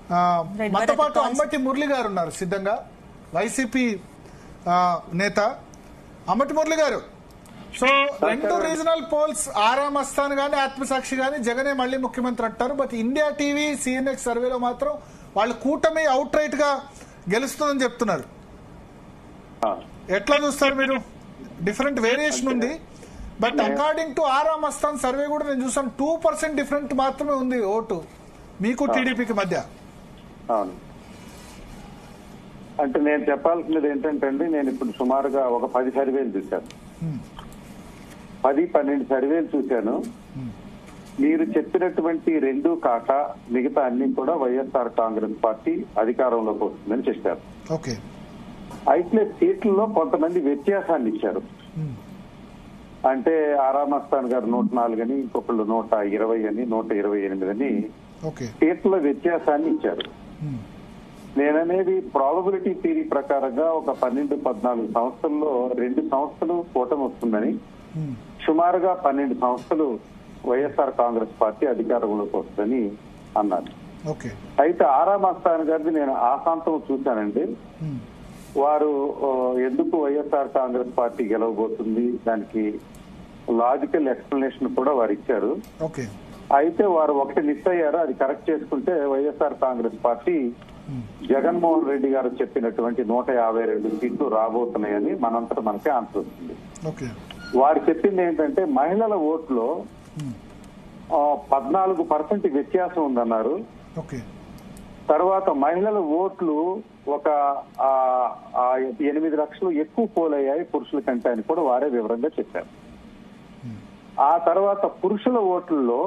మనతో పాటు అంబటి మురళి గారు ఉన్నారు సిద్ధంగా, వైసీపీ నేత. అంబటి మురళి గారు, so 2 regional polls Aara Mastan గానీ ఆత్మసాక్షి గానీ జగనే మళ్ళీ ముఖ్యమంత్రి అంటారు. బట్ ఇండియా టీవీ సిఎన్ఎక్స్ సర్వేలో మాత్రం వాళ్ళు కూటమి అవుట్ రైట్ గా గెలుస్తుందని చెప్తున్నారు. ఎట్లా చూస్తారు మీరు? డిఫరెంట్ వేరియేషన్ ఉంది. But according to Aara Mastan survey కూడా నేను చూసాను 2% డిఫరెంట్ మాత్రమే ఉంది ఓటు మీకు టీడీపీకి మధ్య. అవును, అంటే నేను చెప్పాల్సినది ఏంటంటే అండి, నేను ఇప్పుడు సుమారుగా ఒక 10 సర్వేలు చూశాను, 10-12 సర్వేలు చూశాను. మీరు చెప్పినటువంటి 2 కాక మిగతా అన్ని కూడా వైఎస్ఆర్ కాంగ్రెస్ పార్టీ అధికారంలోకి వస్తుందని చెప్పారు. ఓకే, అయితే సీట్లలో కొంతమంది వ్యత్యాసాన్ని ఇచ్చారు. అంటే ఆరా మస్తాన్ గారు 104 అని, ఇంకొకళ్ళు 120 అని, 128 అని సీట్ల వ్యత్యాసాన్ని ఇచ్చారు. నేననేది ప్రాబబిలిటీ థియరీ ప్రకారంగా ఒక 12-14 సంస్థల్లో 2 సంస్థలు కూటమి వస్తుందని, సుమారుగా 12 సంస్థలు వైఎస్ఆర్ కాంగ్రెస్ పార్టీ అధికారంలోకి వస్తుందని అన్నారు. అయితే ఆరా మస్తాన్ గారిది నేను ఆశాంతం చూశానండి. వారు ఎందుకు వైఎస్ఆర్ కాంగ్రెస్ పార్టీ గెలవబోతుంది దానికి లాజికల్ ఎక్స్ప్లెనేషన్ కూడా వారు ఇచ్చారు. అయితే వారు ఒకటి మిస్ అయ్యారు, అది కరెక్ట్ చేసుకుంటే YSR Congress party Jaganmohan Reddy గారు చెప్పినటువంటి 152 సీట్లు రాబోతున్నాయని మనంతట మనకే ఆన్సర్ వస్తుంది. వారు చెప్పింది ఏంటంటే మహిళల ఓట్లో 14% వ్యత్యాసం ఉందన్నారు. తర్వాత మహిళల ఓట్లు ఒక 8 లక్షలు ఎక్కువ పోలయ్యాయి పురుషుల కంటే అని కూడా వారే వివరంగా చెప్పారు. ఆ తర్వాత పురుషుల ఓట్లలో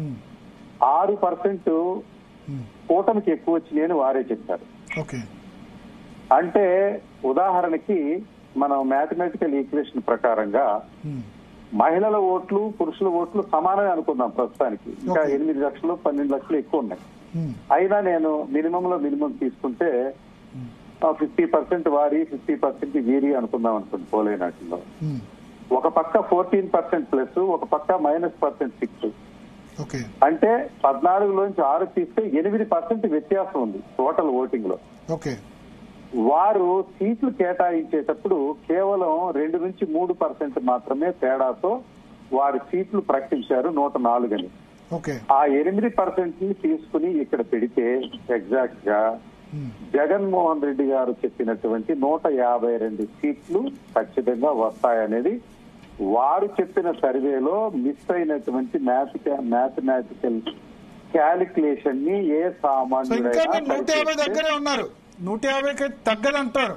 6% కూటమికి ఎక్కువ వచ్చినాయని వారే చెప్పారు. అంటే ఉదాహరణకి మనం మ్యాథమెటికల్ ఈక్వేషన్ ప్రకారంగా మహిళల ఓట్లు పురుషుల ఓట్లు సమానమే అనుకుందాం ప్రస్తుతానికి. ఇంకా 8 లక్షలు 12 లక్షలు ఎక్కువ ఉన్నాయి. అయినా నేను మినిమం తీసుకుంటే 50% వారి 50% వీరి అనుకుందాం అనుకోండి పోలైనట్లో. ఒక పక్క 14% ప్లస్, ఒక పక్క -6. అంటే 14లోంచి 6 తీస్తే 8% వ్యత్యాసం ఉంది టోటల్ ఓటింగ్ లో. వారు సీట్లు కేటాయించేటప్పుడు కేవలం 2 నుంచి 3% మాత్రమే తేడాతో వారి సీట్లు ప్రకటించారు 104 అని. ఆ 8% ని తీసుకుని ఇక్కడ పెడితే ఎగ్జాక్ట్ గా జగన్మోహన్ రెడ్డి గారు చెప్పినటువంటి 152 సీట్లు ఖచ్చితంగా వస్తాయనేది వారు చెప్పిన సర్వేలో మిస్ అయినటువంటి మ్యాథమెటికల్ క్యాలిక్యులేషన్ ని ఏ సామాన్యుడైనా 150 తగ్గదంటారు.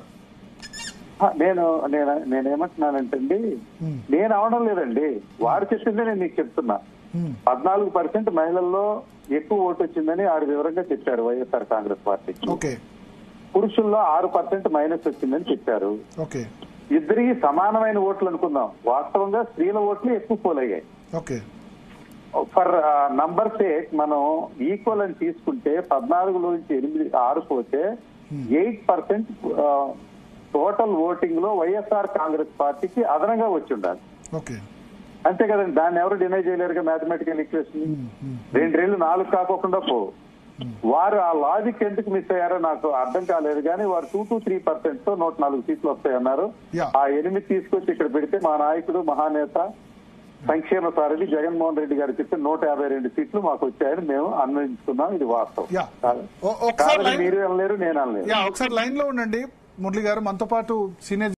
నేనేమంటున్నానంటే అండి, నేను అవడం లేదండి, వారు చెప్పిందే నేను మీకు చెప్తున్నా. 14% మహిళల్లో ఎక్కువ ఓటు వచ్చిందని ఆరు వివరంగా చెప్పారు వైఎస్ఆర్ కాంగ్రెస్ పార్టీకి. పురుషుల్లో 6% మైనస్ వచ్చిందని చెప్పారు. ఇద్దరికి సమానమైన ఓట్లు అనుకుందాం, వాస్తవంగా స్త్రీల ఓట్లు ఎక్కువ పోలయ్యాయి. ఫర్ నంబర్ సేక్ మనం ఈక్వల్ అని తీసుకుంటే 14లోంచి 6 పోతే 8% టోటల్ ఓటింగ్ లో వైఎస్ఆర్ కాంగ్రెస్ పార్టీకి అదనంగా వచ్చి ఉండాలి. అంతే కదండి, దాన్ని ఎవరు డినై చేయలేరుగా మ్యాథమెటికల్ ఈక్వేషన్. 2 4 కాకోకుండా వారు ఆ లాజిక్ ఎందుకు మిస్ అయ్యారో నాకు అర్థం కాలేదు. కానీ వారు 2-3% తో 104 సీట్లు వస్తాయన్నారు. ఆ 8 తీసుకొచ్చి ఇక్కడ పెడితే మా నాయకుడు మహానేత సంక్షేమ సారథి జగన్మోహన్ రెడ్డి గారు చెప్పి 152 సీట్లు మాకు వచ్చాయని మేము అన్వయించుకున్నాం. ఇది వాస్తవం. మీరు అనలేరు, నేను అనలేరు. ఒకసారి లైన్ లో ఉండండి మురళి గారు. మనతో పాటు సీనియర్